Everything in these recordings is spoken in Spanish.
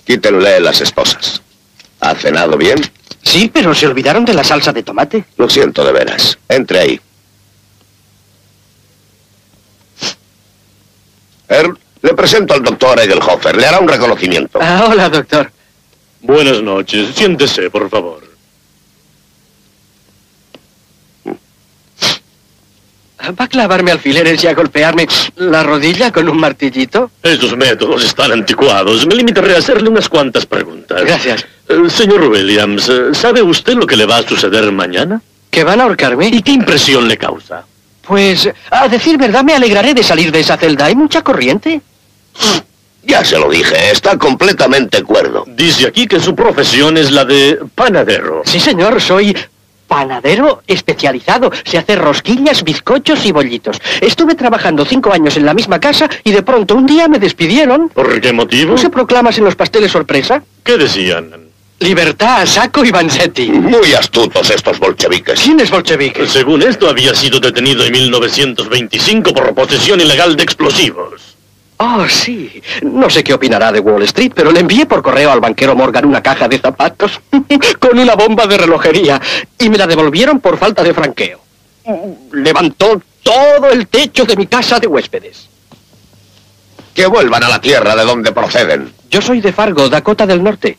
Quítenle las esposas. ¿Ha cenado bien? Sí, pero se olvidaron de la salsa de tomate. Lo siento de veras. Entre ahí. Earl, le presento al doctor Egelhofer. Le hará un reconocimiento. Ah, hola, doctor. Buenas noches. Siéntese, por favor. ¿Va a clavarme alfileres y a golpearme la rodilla con un martillito? Esos métodos están anticuados. Me limitaré a hacerle unas cuantas preguntas. Gracias. Señor Williams, ¿sabe usted lo que le va a suceder mañana? ¿Que van a ahorcarme? ¿Y qué impresión le causa? Pues, a decir verdad, me alegraré de salir de esa celda. Hay mucha corriente. Ya se lo dije, está completamente cuerdo. Dice aquí que su profesión es la de panadero. Sí, señor, soy panadero especializado. Se hace rosquillas, bizcochos y bollitos. Estuve trabajando 5 años en la misma casa y de pronto un día me despidieron. ¿Por qué motivo? ¿No se proclamas en los pasteles sorpresa? ¿Qué decían? Libertad, Sacco y Vanzetti. Muy astutos estos bolcheviques. ¿Quién es bolchevique? Según esto, había sido detenido en 1925 por posesión ilegal de explosivos. Oh, sí. No sé qué opinará de Wall Street, pero le envié por correo al banquero Morgan una caja de zapatos con una bomba de relojería y me la devolvieron por falta de franqueo. Levantó todo el techo de mi casa de huéspedes. Que vuelvan a la tierra de donde proceden. Yo soy de Fargo, Dakota del Norte.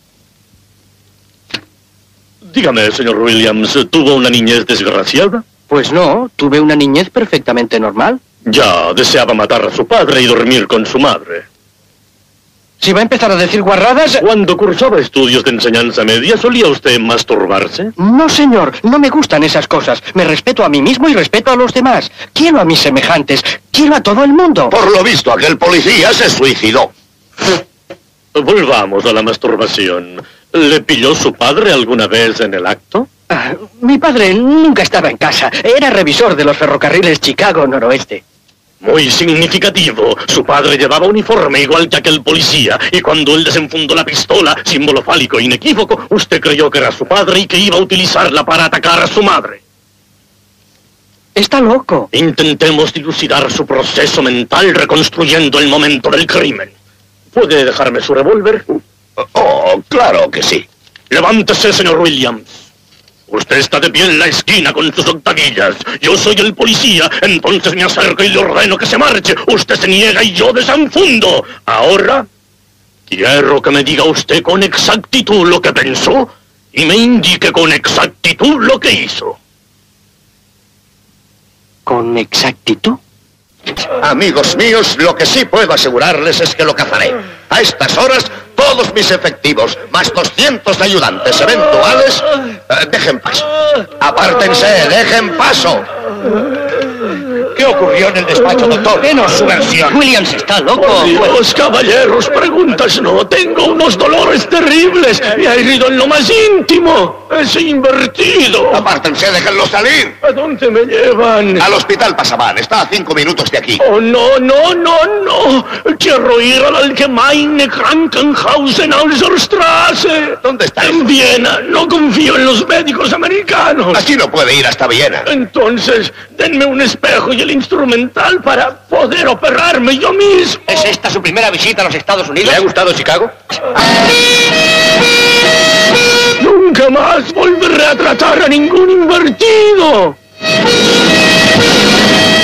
Dígame, señor Williams, ¿tuvo una niñez desgraciada? Pues no, tuve una niñez perfectamente normal. Ya, deseaba matar a su padre y dormir con su madre. Si va a empezar a decir guarradas... Cuando cursaba estudios de enseñanza media, ¿solía usted masturbarse? No, señor, no me gustan esas cosas. Me respeto a mí mismo y respeto a los demás. Quiero a mis semejantes, quiero a todo el mundo. Por lo visto, aquel policía se suicidó. Volvamos a la masturbación. ¿Le pilló su padre alguna vez en el acto? Mi padre nunca estaba en casa. Era revisor de los ferrocarriles Chicago Noroeste. Muy significativo. Su padre llevaba uniforme igual que aquel policía, y cuando él desenfundó la pistola, símbolo fálico inequívoco, usted creyó que era su padre y que iba a utilizarla para atacar a su madre. Está loco. Intentemos dilucidar su proceso mental reconstruyendo el momento del crimen. ¿Puede dejarme su revólver? Oh, claro que sí. Levántese, señor Williams. Usted está de pie en la esquina con sus octavillas. Yo soy el policía, entonces me acerco y le ordeno que se marche. Usted se niega y yo desenfundo. Ahora, quiero que me diga usted con exactitud lo que pensó y me indique con exactitud lo que hizo. ¿Con exactitud? Amigos míos, lo que sí puedo asegurarles es que lo cazaré. A estas horas, todos mis efectivos, más 200 ayudantes eventuales, dejen paso. Apártense, dejen paso. ¿Qué ocurrió en el despacho, doctor? Denos su versión. Williams está loco. Por Dios, caballeros, preguntas no. Tengo unos dolores terribles. Me ha herido en lo más íntimo. Es invertido. Apártense, déjenlo salir. ¿A dónde me llevan? Al hospital Pasaban, está a 5 minutos de aquí. Oh, no, no, no, no. Quiero ir al Allgemeine Krankenhaus en Alserstraße. ¿Dónde está? En Viena. No confío en los médicos americanos. Así no puede ir hasta Viena. Entonces, denme un espejo y el instrumental para poder operarme yo mismo. ¿Es esta su primera visita a los Estados Unidos? ¿Le ha gustado Chicago? Nunca más volveré a tratar a ningún invertido.